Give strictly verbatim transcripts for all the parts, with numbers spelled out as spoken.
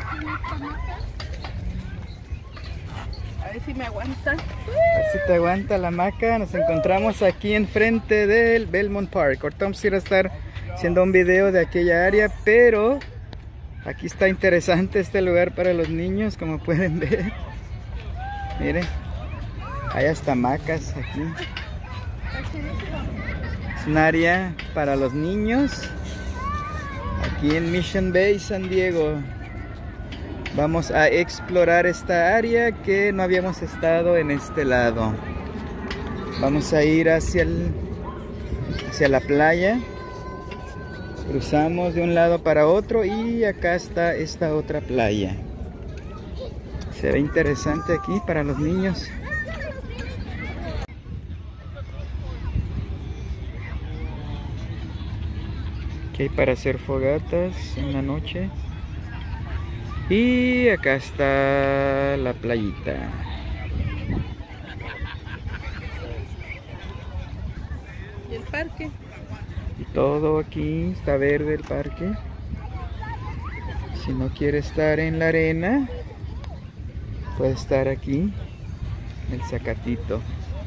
A ver si me aguanta. A ver si te aguanta la hamaca. Nos encontramos aquí enfrente del Belmont Park. Ahorita vamos a ir a estar haciendo un video de aquella área, pero aquí está interesante este lugar para los niños, como pueden ver. Miren, hay hasta hamacas aquí. Es un área para los niños aquí en Mission Bay, San Diego. Vamos a explorar esta área que no habíamos estado en este lado. Vamos a ir hacia el, hacia la playa. Cruzamos de un lado para otro y acá está esta otra playa. Se ve interesante aquí para los niños. Aquí hay para hacer fogatas en la noche. Y acá está la playita. ¿Y el parque? Y todo aquí está verde el parque. Si no quiere estar en la arena, puede estar aquí, el Zacatito.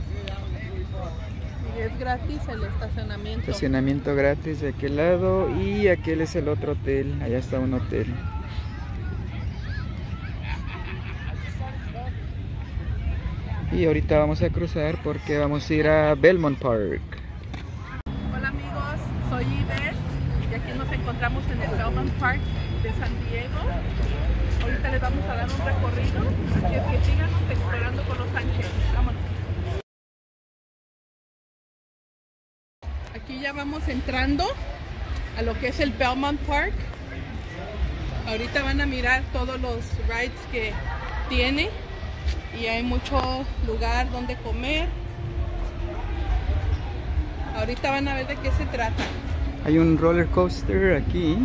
Y es gratis el estacionamiento. Estacionamiento gratis de aquel lado y aquel es el otro hotel. Allá está un hotel. Y ahorita vamos a cruzar porque vamos a ir a Belmont Park. Hola amigos, soy Iber y aquí nos encontramos en el Belmont Park de San Diego. Ahorita les vamos a dar un recorrido, así es que síganos explorando con Los Ángeles. Vámonos. Aquí ya vamos entrando a lo que es el Belmont Park. Ahorita van a mirar todos los rides que tiene. Y hay mucho lugar donde comer. Ahorita van a ver de qué se trata. Hay un roller coaster aquí.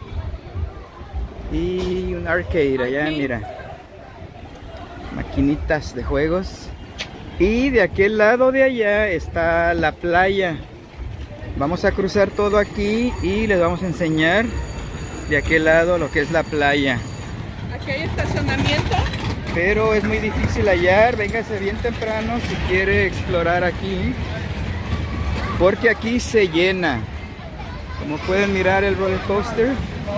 Y un arcade allá, Aquí. mira. Maquinitas de juegos. Y de aquel lado de allá está la playa. Vamos a cruzar todo aquí y les vamos a enseñar de aquel lado lo que es la playa. Aquí hay estacionamiento. Pero es muy difícil hallar. Véngase bien temprano si quiere explorar aquí, porque aquí se llena. Como pueden mirar el roller coaster.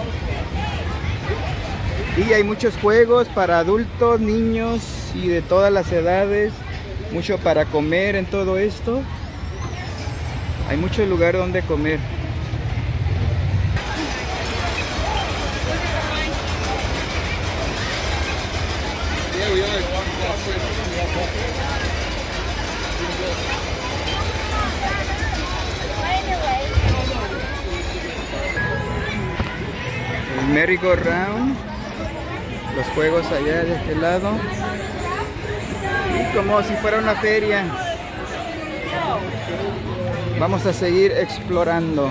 Y hay muchos juegos para adultos, niños y de todas las edades. Mucho para comer en todo esto. Hay mucho lugar donde comer. El merry-go-round, los juegos allá de este lado, y como si fuera una feria. Vamos a seguir explorando.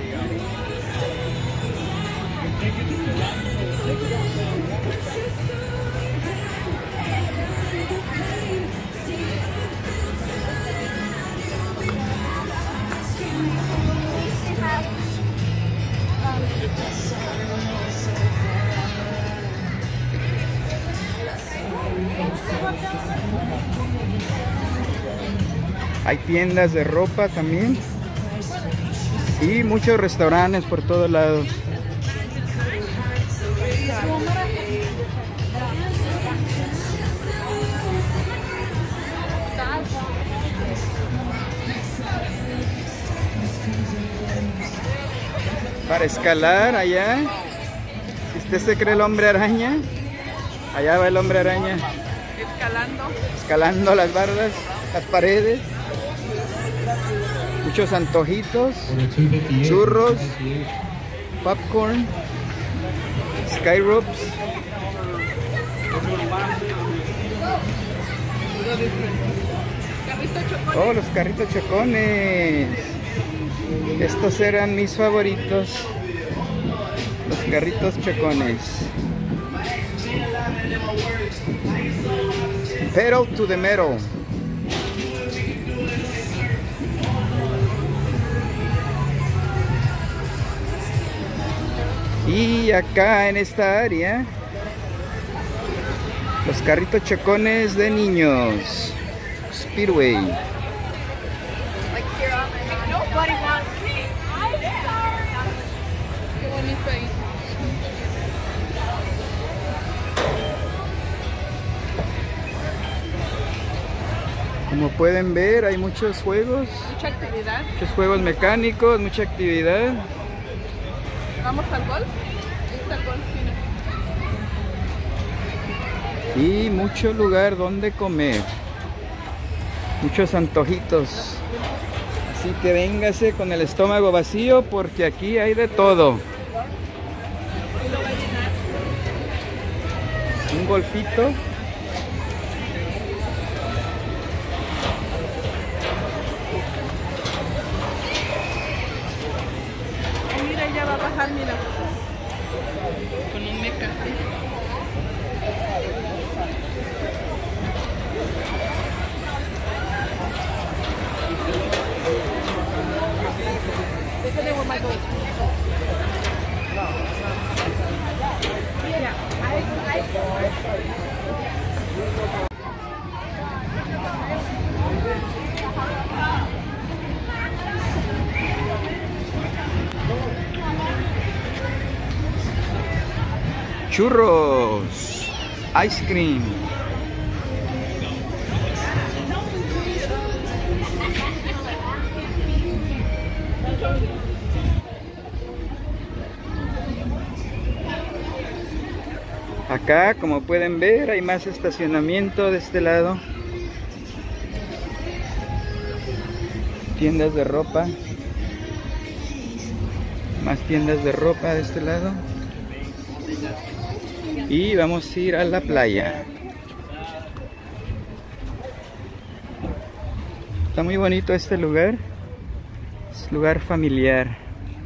Hay tiendas de ropa también y muchos restaurantes por todos lados. Para escalar allá, si usted se cree el hombre araña, allá va el hombre araña. Escalando. Escalando las bardas, las paredes. Muchos antojitos, churros, popcorn, sky ropes. Oh, los carritos chocones. Estos eran mis favoritos. Los carritos chocones. Pedal to the metal. Y acá en esta área Los carritos chocones de niños. Speedway. Qué bonito ahí. Como pueden ver, hay muchos juegos. Mucha actividad. Muchos juegos mecánicos, mucha actividad. Vamos al golf. Ahí está el golf, mira. Y mucho lugar donde comer. Muchos antojitos. Así que véngase con el estómago vacío porque aquí hay de todo. Un golfito. Mira, ella va a bajar, mira. Con un meca. Déjale with my goat. Yeah. Churros, ice cream. Acá, como pueden ver, hay más estacionamiento de este lado. Tiendas de ropa. Más tiendas de ropa de este lado. Y vamos a ir a la playa. Está muy bonito este lugar. Es lugar familiar.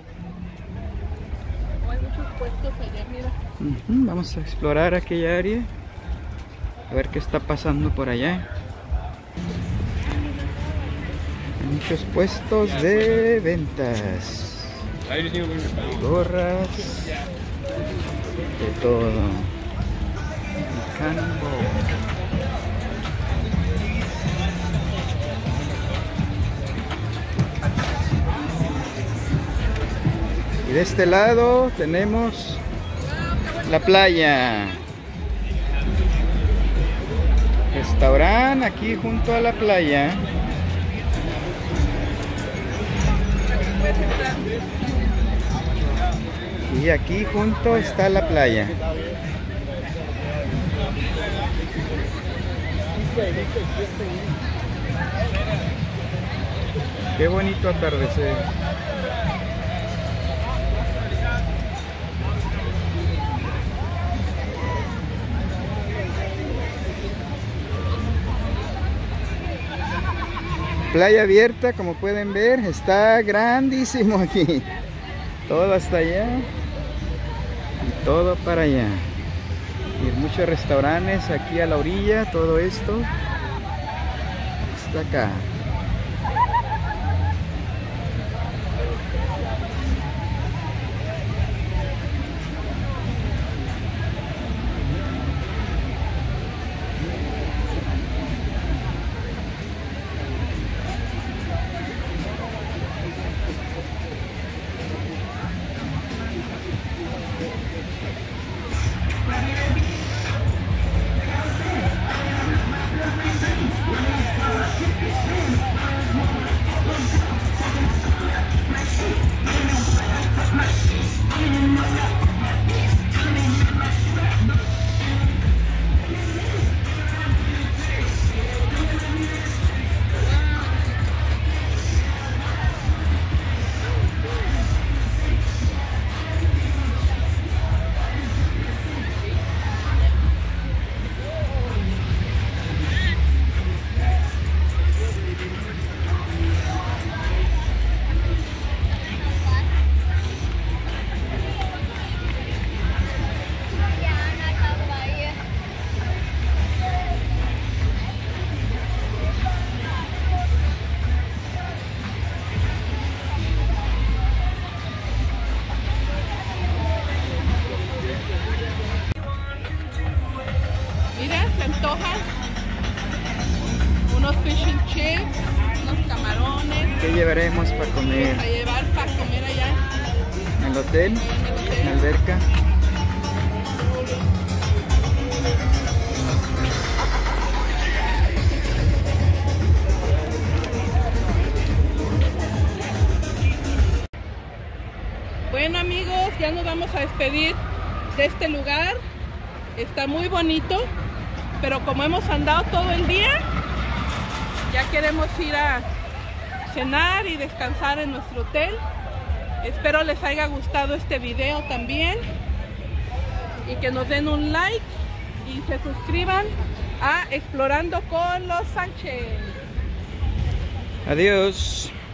Hay muchos puestos allá, mira. Uh-huh. Vamos a explorar aquella área. A ver qué está pasando por allá. Hay muchos puestos de ventas. Gorras. De todo. Cannonball. Y de este lado tenemos la playa. Restaurante aquí junto a la playa. Y aquí junto está la playa. Qué bonito atardecer. Playa abierta, como pueden ver, está grandísimo aquí. Todo hasta allá y todo para allá. Y muchos restaurantes aquí a la orilla, todo esto está acá. antoja. Unos fish and chips, unos camarones. ¿Qué llevaremos para comer? Vamos a llevar para comer allá. ¿En el hotel? En el hotel. ¿En la alberca? Bueno amigos, ya nos vamos a despedir de este lugar. Está muy bonito, pero como hemos andado todo el día, ya queremos ir a cenar y descansar en nuestro hotel. Espero les haya gustado este video también y que nos den un like y se suscriban a Explorando con los Sánchez. Adiós.